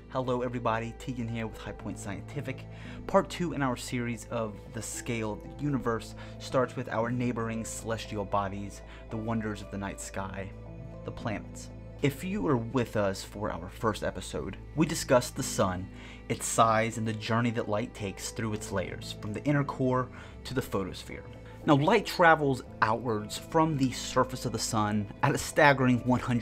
Hello everybody, Teagan here with High Point Scientific. Part 2 in our series of The Scale of the Universe starts with our neighboring celestial bodies, the wonders of the night sky, the planets. If you were with us for our first episode, we discussed the sun, its size, and the journey that light takes through its layers, from the inner core to the photosphere. Now, light travels outwards from the surface of the sun at a staggering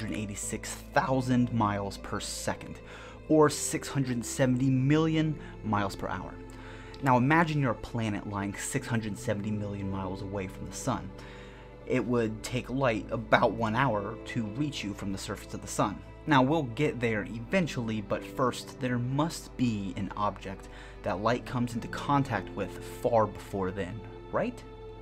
186,000 miles per second, or 670 million miles per hour. Now imagine you're a planet lying 670 million miles away from the sun. It would take light about 1 hour to reach you from the surface of the sun. Now we'll get there eventually, but first there must be an object that light comes into contact with far before then, right?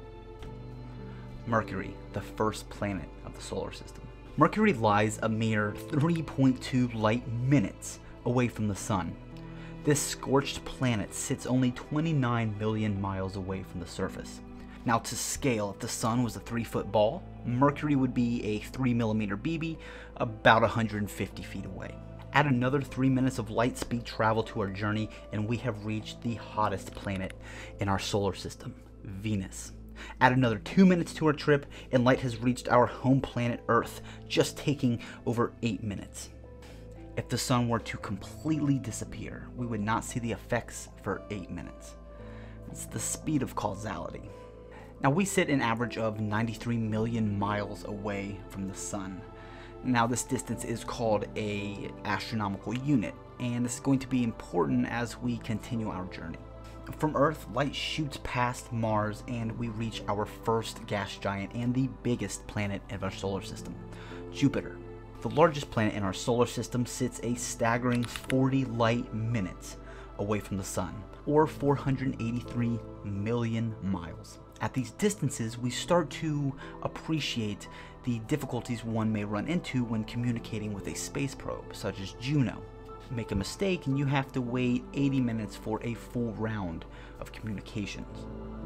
Mercury, the first planet of the solar system. Mercury lies a mere 3.2 light minutes away from the sun. This scorched planet sits only 29 million miles away from the surface. Now to scale, if the sun was a 3-foot ball, Mercury would be a 3mm BB, about 150 feet away. Add another 3 minutes of light speed travel to our journey and we have reached the hottest planet in our solar system, Venus. Add another 2 minutes to our trip and light has reached our home planet Earth, just taking over 8 minutes. If the sun were to completely disappear, we would not see the effects for 8 minutes. It's the speed of causality. Now we sit an average of 93 million miles away from the sun. Now this distance is called an astronomical unit, and this is going to be important as we continue our journey. From Earth, light shoots past Mars and we reach our first gas giant and the biggest planet of our solar system, Jupiter. The largest planet in our solar system sits a staggering 40 light minutes away from the sun, or 483 million miles. At these distances, we start to appreciate the difficulties one may run into when communicating with a space probe, such as Juno. Make a mistake and you have to wait 80 minutes for a full round of communications.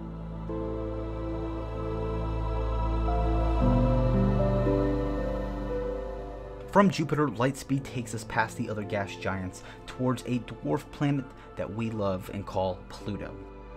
From Jupiter, light speed takes us past the other gas giants towards a dwarf planet that we love and call Pluto.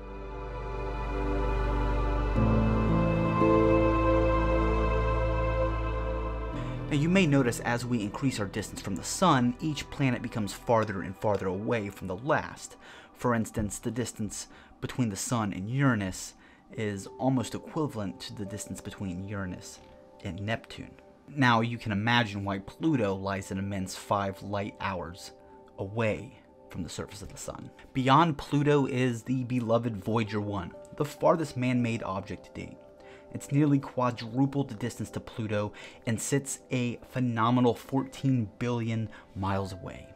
Now you may notice as we increase our distance from the sun, each planet becomes farther and farther away from the last. For instance, the distance between the sun and Uranus is almost equivalent to the distance between Uranus and Neptune. Now you can imagine why Pluto lies an immense 5 light hours away from the surface of the sun. Beyond Pluto is the beloved Voyager One, the farthest man-made object to date. It's nearly quadrupled the distance to Pluto and sits a phenomenal 14 billion miles away.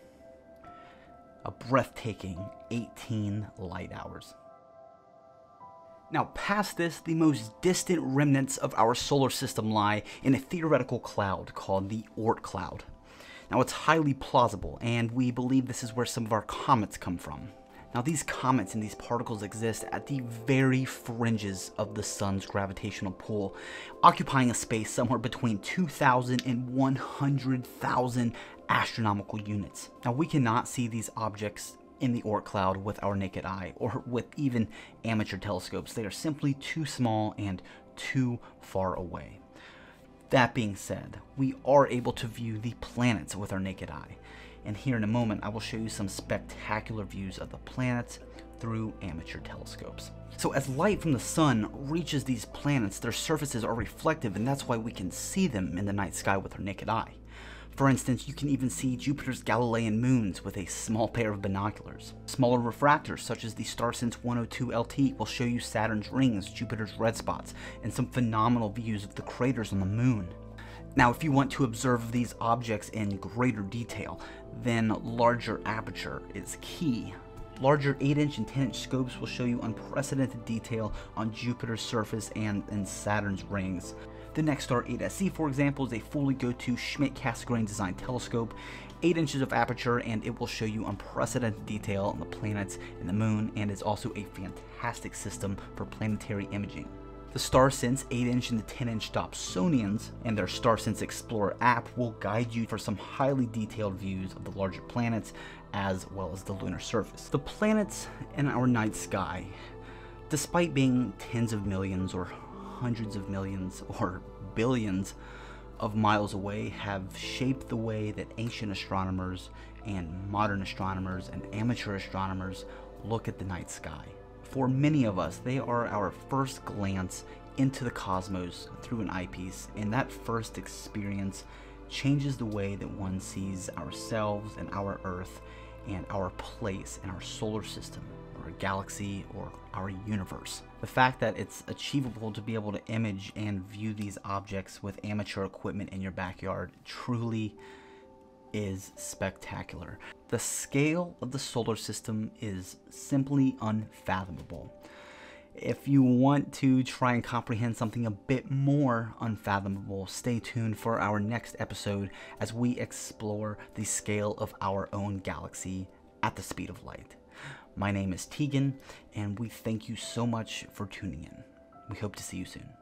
A breathtaking 18 light hours. Now past this, the most distant remnants of our solar system lie in a theoretical cloud called the Oort Cloud. Now it's highly plausible, and we believe this is where some of our comets come from. Now these comets and these particles exist at the very fringes of the sun's gravitational pull, occupying a space somewhere between 2,000 and 100,000 astronomical units. Now we cannot see these objects in the Oort cloud with our naked eye, or with even amateur telescopes. They are simply too small and too far away. That being said, we are able to view the planets with our naked eye. And here in a moment, I will show you some spectacular views of the planets through amateur telescopes. So as light from the sun reaches these planets, their surfaces are reflective, and that's why we can see them in the night sky with our naked eye. For instance, you can even see Jupiter's Galilean moons with a small pair of binoculars. Smaller refractors, such as the StarSense 102 LT, will show you Saturn's rings, Jupiter's red spots, and some phenomenal views of the craters on the moon. Now, if you want to observe these objects in greater detail, then larger aperture is key. Larger 8-inch and 10-inch scopes will show you unprecedented detail on Jupiter's surface and in Saturn's rings. The NexStar 8SE, for example, is a fully go-to Schmidt-Cassegrain design telescope, 8 inches of aperture, and it will show you unprecedented detail on the planets and the moon, and is also a fantastic system for planetary imaging. The StarSense 8-inch and the 10-inch Dobsonians and their StarSense Explorer app will guide you for some highly detailed views of the larger planets as well as the lunar surface. The planets in our night sky, despite being tens of millions or hundreds of millions or billions of miles away, have shaped the way that ancient astronomers and modern astronomers and amateur astronomers look at the night sky. For many of us, they are our first glance into the cosmos through an eyepiece, and that first experience changes the way that one sees ourselves and our Earth and our place in our solar system, or a galaxy, or our universe. The fact that it's achievable to be able to image and view these objects with amateur equipment in your backyard truly is spectacular. The scale of the solar system is simply unfathomable. If you want to try and comprehend something a bit more unfathomable, stay tuned for our next episode as we explore the scale of our own galaxy at the speed of light. My name is Teagan, and we thank you so much for tuning in. We hope to see you soon.